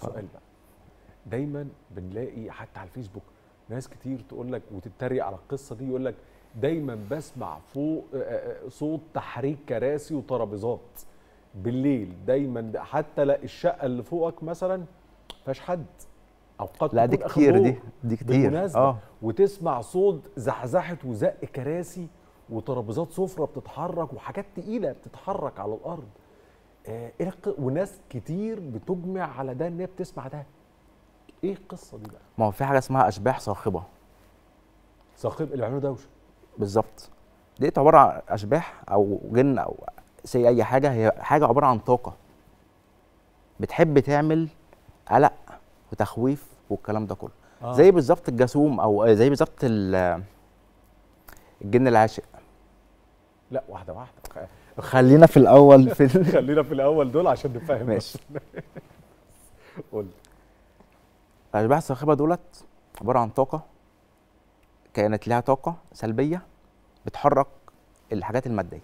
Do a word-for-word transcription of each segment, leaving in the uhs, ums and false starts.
سؤال بقى، دايما بنلاقي حتى على الفيسبوك ناس كتير تقول لك وتتريق على القصه دي، يقول لك دايما بسمع فوق صوت تحريك كراسي وترابيزات بالليل، دايما حتى لا الشقه اللي فوقك مثلا ما فيهاش حد او قد لا دي تكون كتير، آخر دي دور دي كتير بالمناسبه اه وتسمع صوت زحزحه وزق كراسي وترابيزات سفره بتتحرك وحاجات تقيله بتتحرك على الارض. آه إيه الق- وناس كتير بتجمع على ده ان هي بتسمع ده. ايه القصه دي بقى؟ ما هو في حاجه اسمها اشباح صاخبه. صاحب اللي بيعملوا دوشه. بالظبط، ديت عباره عن اشباح او جن او سي اي حاجه، هي حاجه عباره عن طاقه بتحب تعمل قلق وتخويف والكلام ده كله. آه. زي بالظبط الجاسوم او زي بالظبط ال- الجن العاشق. لا واحده واحده خ- خلينا في الاول في ال- خلينا في الاول دول عشان نفهم. ماشي. قول. الاشباح الصاخبه دولت عباره عن طاقه، كانت لها طاقه سلبيه بتحرك الحاجات الماديه.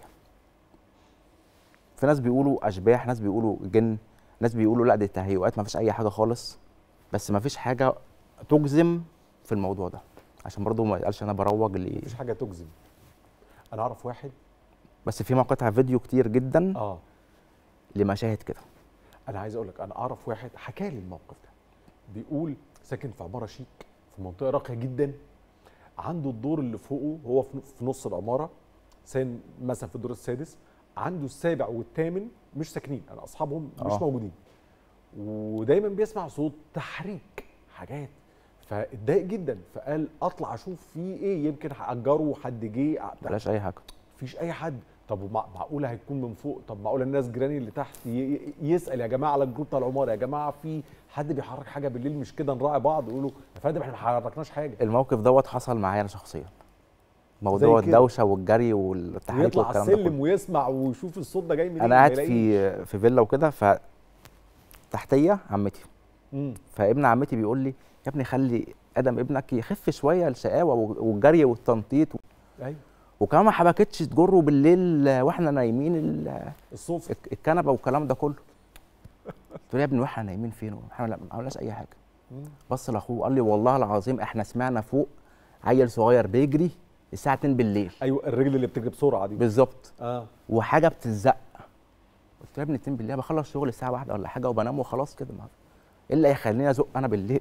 في ناس بيقولوا اشباح، ناس بيقولوا جن، ناس بيقولوا لا دي تهيؤات، ما فيش اي حاجه خالص. بس ما فيش حاجه تجزم في الموضوع ده عشان برضو ما يقالش انا بروج لي. مفيش حاجه تجزم. انا اعرف واحد. بس في مقاطع فيديو كتير جدا اه لمشاهد كده. انا عايز اقول لك، انا اعرف واحد حكى لي الموقف ده، بيقول ساكن في عماره شيك في منطقه راقيه جدا، عنده الدور اللي فوقه هو في في نص العماره، ساكن مثلا في الدور السادس، عنده السابع والثامن مش ساكنين، انا اصحابهم مش آه. موجودين، ودايما بيسمع صوت تحريك حاجات، فاتضايق جدا، فقال اطلع اشوف فيه ايه، يمكن هاجره حد جه. بلاش اي حاجه. مفيش اي حد. طب ومع- معقوله هيكون من فوق؟ طب معقوله الناس جيراني اللي تحت ي- ي- يسال يا جماعه على الجروب بتاع العماره، يا جماعه في حد بيحرك حاجه بالليل مش كده نراعي بعض؟ يقولوا يا فندم احنا ما حركناش حاجه. الموقف دوت حصل معايا انا شخصيا، موضوع زي كده. الدوشه والجري والتحريك ويطلع على والكلام ده السلم كله. ويسمع ويشوف الصوت ده جاي منين. انا ما قاعد يلاقيش. في في فيلا وكده، ف تحتيه عمتي، مم. فابن عمتي بيقول لي يا ابني خلي ادم ابنك يخف شويه الشقاوه والجري والتنطيط، ايوه وكمان ما حبكتش تجره بالليل واحنا نايمين ال- الصوت. الك- الكنبه والكلام ده كله. قلت له يا ابني واحنا نايمين فين؟ احنا لا- ما عملناش اي حاجه. مم. بص لاخوه قال لي والله العظيم احنا سمعنا فوق عيل صغير بيجري الساعه اتنين بالليل. ايوه الرجل اللي بتجري بسرعه دي. بالظبط. اه وحاجه بتزق. قلت له يا ابني اتنين بالليل بخلص شغل الساعه واحدة ولا حاجه وبنام وخلاص كده، ما ايه اللي هيخليني ازق انا بالليل؟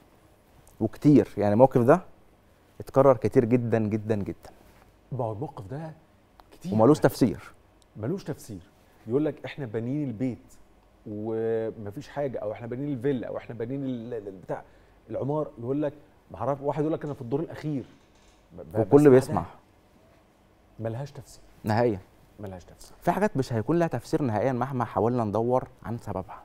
وكتير يعني الموقف ده اتكرر كتير جدا جدا جدا ما هو الموقف ده كتير ومالوش تفسير. ملوش تفسير. يقول لك احنا بانيين البيت ومفيش حاجه، او احنا بانيين الفيلا، او احنا بانيين ال- ال- بتاع العمار، يقول لك ما اعرف، واحد يقول لك انا في الدور الاخير، ب- والكل بسمع بيسمع ده. ملهاش تفسير. نهائيا. ملهاش تفسير. في حاجات مش هيكون لها تفسير نهائيا مهما حاولنا ندور عن سببها،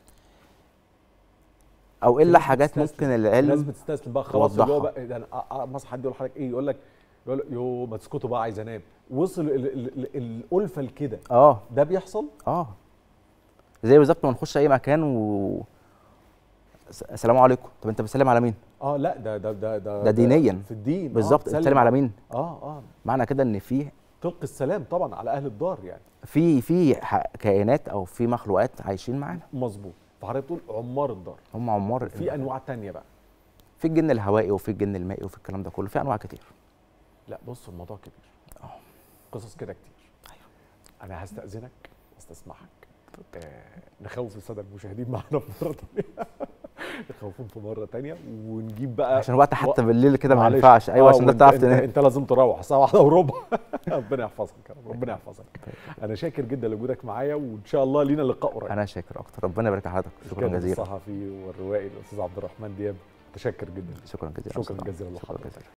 او في الا ناس حاجات بتستسلم. ممكن الناس العلم بتستسلم بقى خلاص، اللي هو توضحها. بقى ده أنا أ- أ- مثلا حد يقول لحضرتك ايه، يقول لك يقول لك يو ما تسكتوا بقى عايز انام، وصل ال- ال- ال- الالفه لكده. اه ده بيحصل. اه زي بالظبط ما نخش اي مكان و س- السلام عليكم، طب انت بتسلم على مين؟ اه لا ده ده ده ده, ده دينيا. في الدين. بالظبط، آه بتسلم على مين؟ اه اه معنى كده ان في تلقي السلام طبعا على اهل الدار يعني. في في ح- كائنات او في مخلوقات عايشين معانا، مظبوط. فحضرتك بتقول عمار الدار. هم عمار. في انواع تانية بقى. في الجن الهوائي وفي الجن المائي وفي الكلام ده كله، في انواع كتير. لا بص الموضوع كبير. اه قصص كده كتير. ايوه. انا هستأذنك واستسمحك، آه نخوف الساده المشاهدين معانا في مره ثانيه. نخوفهم في مره ثانيه ونجيب بقى عشان وقت حتى بالليل كده ما معلش. ينفعش. ايوه آه، عشان ده وأنت- تعرف انت, تنام. انت لازم تروح الساعه واحدة وربع. ربنا يحفظك يا رب، ربنا يحفظك. انا شاكر جدا لوجودك معايا، وان شاء الله لينا لقاء قريب. انا شاكر اكتر، ربنا يبارك لحضرتك. شكرا الكاتب جزيلا. الصحفي والروائي الاستاذ عبد الرحمن دياب، متشكر جدا. شكرا جزيلا. شكرا جزيلا شكرا لحضرتك. جزيلا.